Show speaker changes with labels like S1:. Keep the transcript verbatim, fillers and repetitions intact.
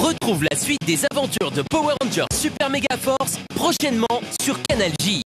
S1: Retrouve la suite des aventures de Power Rangers Super Mega Force prochainement sur Canal J.